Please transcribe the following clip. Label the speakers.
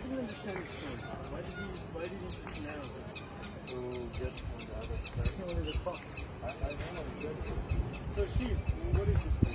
Speaker 1: didn't understand his point. Why did he shoot now?
Speaker 2: To get on the other side.
Speaker 1: He wanted to talk.
Speaker 2: I know exactly.
Speaker 1: So Shiv, what is this?